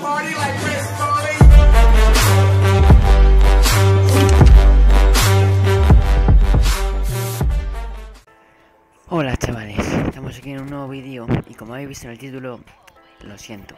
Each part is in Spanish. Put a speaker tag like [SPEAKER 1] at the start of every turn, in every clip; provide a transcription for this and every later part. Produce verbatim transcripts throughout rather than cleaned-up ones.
[SPEAKER 1] Hola chavales, estamos aquí en un nuevo vídeo y como habéis visto en el título, lo siento.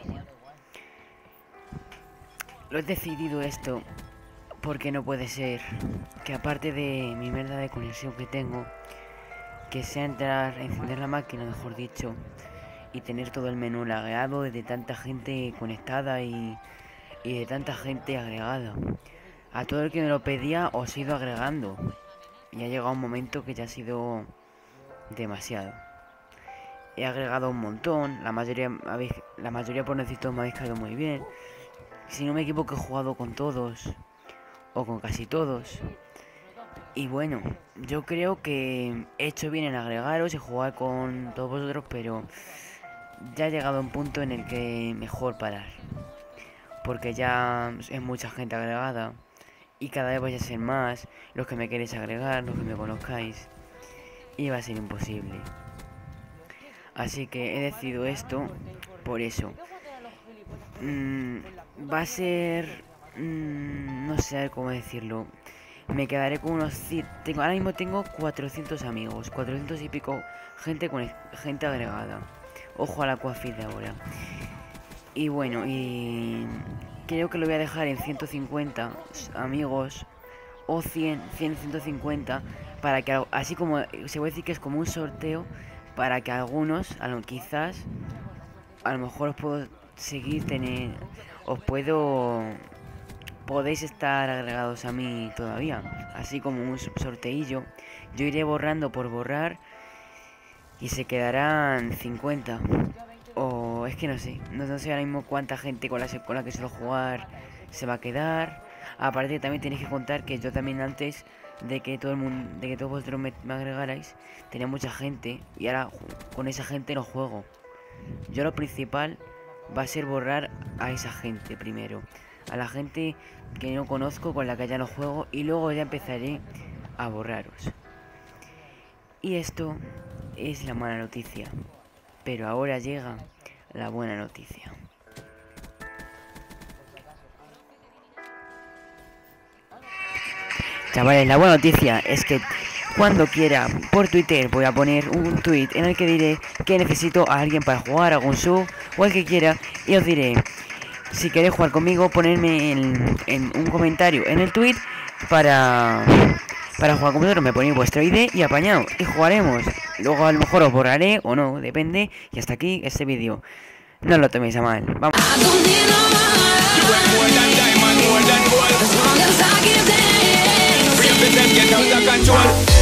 [SPEAKER 1] Lo he decidido esto porque no puede ser que aparte de mi mierda de conexión que tengo, que sea entrar, encender la máquina mejor dicho, y tener todo el menú lagueado de tanta gente conectada y, y de tanta gente agregada. A todo el que me lo pedía os he ido agregando y ha llegado un momento que ya ha sido demasiado. He agregado un montón, la mayoría habéis, la mayoría por necesito me habéis caído muy bien. Si no me equivoco he jugado con todos o con casi todos. Y bueno, yo creo que he hecho bien en agregaros y jugar con todos vosotros, pero ya ha llegado un punto en el que mejor parar. Porque ya es mucha gente agregada y cada vez vais a ser más los que me queréis agregar, los que me conozcáis. Y va a ser imposible. Así que he decidido esto por eso. Mm, va a ser... Mm, no sé cómo decirlo. Me quedaré con unos... Tengo, ahora mismo tengo cuatrocientos amigos. cuatrocientos y pico gente con gente agregada. Ojo a la coafit de ahora. Y bueno, y... creo que lo voy a dejar en ciento cincuenta amigos. O cien, cien, ciento cincuenta. Para que así como... Se puede decir que es como un sorteo. Para que algunos, a lo, quizás... A lo mejor os puedo seguir tener... Os puedo... Podéis estar agregados a mí todavía. Así como un sorteillo. Yo iré borrando por borrar. Y se quedarán cincuenta. O es que no sé. No, no sé ahora mismo cuánta gente con la, con la que suelo jugar se va a quedar. Aparte también tenéis que contar que yo también antes de que todo el mundo, de que todos vosotros me, me agregarais, tenía mucha gente. Y ahora con esa gente no juego. Yo lo principal va a ser borrar a esa gente primero. A la gente que no conozco, con la que ya no juego. Y luego ya empezaré a borraros. Y esto es la mala noticia. Pero ahora llega la buena noticia. Chavales, la buena noticia es que cuando quiera por Twitter voy a poner un tweet en el que diré que necesito a alguien para jugar, algún sub o el que quiera. Y os diré, si queréis jugar conmigo, ponerme en, en un comentario en el tweet para, para jugar con vosotros. Me ponéis vuestro I D y apañado y jugaremos. Luego a lo mejor os borraré o no, depende. Y hasta aquí este vídeo. No lo toméis a mal. Vamos.
[SPEAKER 2] Control.